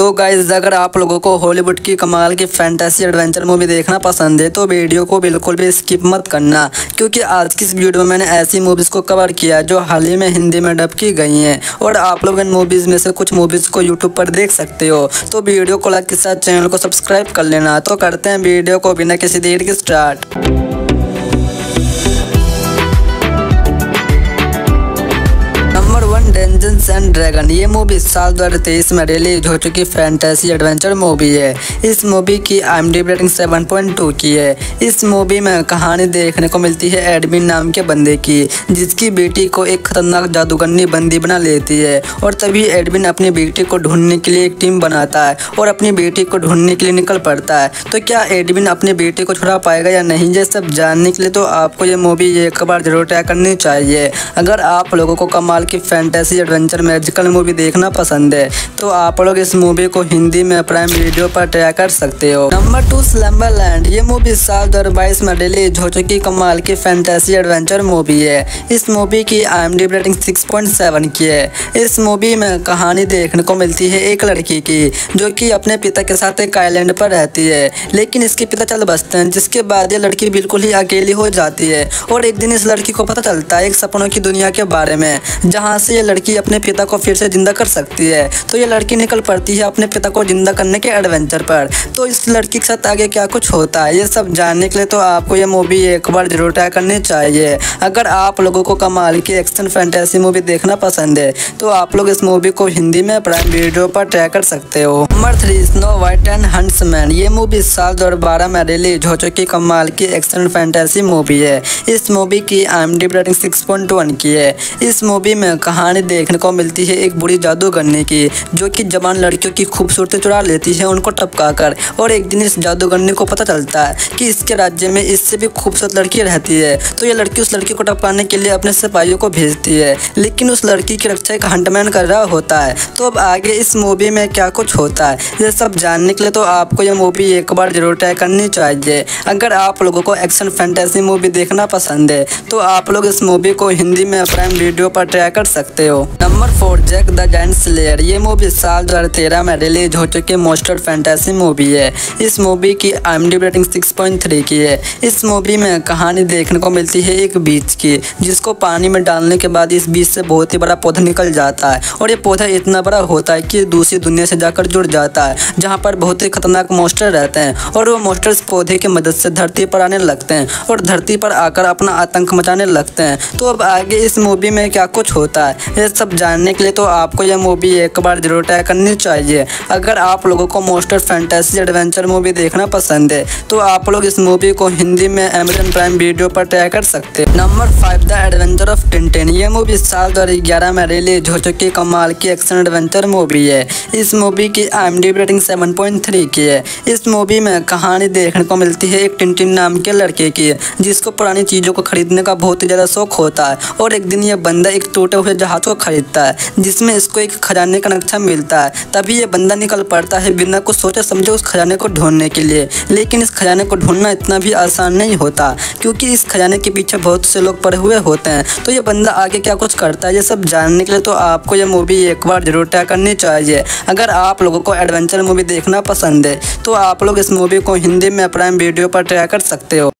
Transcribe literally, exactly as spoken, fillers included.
तो गाइस अगर आप लोगों को हॉलीवुड की कमाल की फैंटेसी एडवेंचर मूवी देखना पसंद है तो वीडियो को बिल्कुल भी स्किप मत करना, क्योंकि आज की इस वीडियो में मैंने ऐसी मूवीज़ को कवर किया जो हाल ही में हिंदी में डब की गई हैं और आप लोग इन मूवीज़ में से कुछ मूवीज़ को यूट्यूब पर देख सकते हो। तो वीडियो को लाइक के साथ चैनल को सब्सक्राइब कर लेना। तो करते हैं वीडियो को बिना किसी देर के स्टार्ट। डंजन्स एंड ड्रैगन ये मूवी साल दो हज़ार तेईस में रिलीज हो चुकी फैंटेसी एडवेंचर मूवी है। इस मूवी की आईएमडीबी रेटिंग सात पॉइंट दो की है। इस मूवी में कहानी देखने को मिलती है एडमिन नाम के बंदे की, जिसकी बेटी को एक खतरनाक जादूगरनी बंदी बना लेती है और तभी एडमिन अपनी बेटी को ढूंढने के लिए एक टीम बनाता है और अपनी बेटी को ढूंढने के लिए निकल पड़ता है। तो क्या एडमिन अपनी बेटी को छुड़ा पाएगा या नहीं, ये सब जानने के लिए तो आपको ये मूवी एक बार जरूर ट्राई करनी चाहिए। अगर आप लोगों को कमाल की फैंटेसी एडवेंचर मैजिकल मूवी देखना पसंद है तो आप लोग इस मूवी को हिंदी में प्राइम वीडियो पर ट्राई कर सकते हो। नंबर टू, स्लम्बरलैंड ये मूवी साल दो हज़ार बाईस में रिलीज हो चुकी कमाल की फैंटेसी एडवेंचर मूवी है। इस मूवी की आईएमडीबी रेटिंग छह पॉइंट सात की है। इस मूवी में कहानी देखने को मिलती है एक लड़की की जो कि अपने पिता के साथ एक आइलैंड पर रहती है, लेकिन इसके पिता चल बसते हैं, जिसके बाद ये लड़की बिल्कुल ही अकेली हो जाती है और एक दिन इस लड़की को पता चलता है एक सपनों की दुनिया के बारे में, जहाँ से ये लड़की अपने पिता को फिर से जिंदा कर सकती है। तो ये लड़की निकल पड़ती है अपने पिता को जिंदा करने के एडवेंचर पर। तो इस लड़की के साथ आगे क्या कुछ होता है ये सब जानने के लिए तो आपको ये मूवी एक बार जरूर ट्राई करनी चाहिए। अगर आप लोगों को कमाल की एक्शन फैंटेसी मूवी देखना पसंद है तो आप लोग इस मूवी को हिंदी में प्राइम वीडियो पर ट्राई कर सकते हो। Number three, Snow White and huntsman ये मूवी साल दो हज़ार बारह में रिलीज हो चुकी कमाल की एक्शन फैंटेसी मूवी है। इस मूवी की आईएमडीबी रेटिंग छह पॉइंट एक की है। इस मूवी में कहानी देखने को मिलती है एक बुरी जादूगरनी की जो कि जवान लड़कियों की खूबसूरती चुरा लेती है उनको टपका कर, और एक दिन इस जादूगरनी को पता चलता है कि इसके राज्य में इससे भी खूबसूरत लड़की रहती है। तो ये लड़की उस लड़की को टपकाने के लिए अपने सिपाहियों को भेजती है, लेकिन उस लड़की की रक्षा एक हंटमैन कर रहा होता है। तो अब आगे इस मूवी में क्या कुछ होता है ये सब जानने के लिए तो आपको ये मूवी एक बार जरूर ट्राई करनी चाहिए। अगर आप लोगों को एक्शन फैंटेसी मूवी देखना पसंद है तो आप लोग इस मूवी को हिंदी में प्राइम वीडियो पर ट्राई कर सकते हो। Number four, Jack the giant slayer ये मूवी साल दो हज़ार तेरह में रिलीज हो चुकी मोस्टर फैंटेसी मूवी है। इस मूवी की आईएमडीबी रेटिंग छह पॉइंट तीन की है। इस मूवी में कहानी देखने को मिलती है एक बीज की, जिसको पानी में डालने के बाद इस बीज से बहुत ही बड़ा पौधा निकल जाता है और ये पौधा इतना बड़ा होता है कि दूसरी दुनिया से जाकर जुड़ जाता है, जहाँ पर बहुत ही खतरनाक मोस्टर रहते हैं और वो मोस्टर इस पौधे की मदद से धरती पर आने लगते हैं और धरती पर आकर अपना आतंक मचाने लगते हैं। तो अब आगे इस मूवी में क्या कुछ होता है ये सब जानने के लिए तो आपको यह मूवी एक बार जरूर ट्राई करनी चाहिए। अगर आप लोगों को मोस्टर फैंटेसी एडवेंचर मूवी देखना पसंद है तो आप लोग इस मूवी को हिंदी में अमेज़न प्राइम वीडियो पर ट्राई कर सकते हैं। Number five, the adventure of Tintin ये मूवी साल दो हज़ार ग्यारह में रिलीज हो चुकी कमाल की एक्शन एडवेंचर मूवी है। इस मूवी की आईएमडीबी रेटिंग सात पॉइंट तीन की है। इस मूवी में कहानी देखने को मिलती है एक टिंटिन नाम के लड़के की, जिसको पुरानी चीज़ों को खरीदने का बहुत ही ज़्यादा शौक होता है और एक दिन ये बंदा एक टूटे हुए जहाज को खरीदता है जिसमें इसको एक खजाने का नक्शा मिलता है। तभी ये बंदा निकल पड़ता है बिना कुछ सोचे समझे उस खजाने को ढूंढने के लिए, लेकिन इस खजाने को ढूंढना इतना भी आसान नहीं होता क्योंकि इस खजाने के पीछे बहुत से लोग पड़े हुए होते हैं। तो ये बंदा आगे क्या कुछ करता है ये सब जानने के लिए तो आपको ये मूवी एक बार जरूर ट्राई करनी चाहिए। अगर आप लोगों को एडवेंचर मूवी देखना पसंद है तो आप लोग इस मूवी को हिंदी में प्राइम वीडियो पर ट्राई कर सकते हो।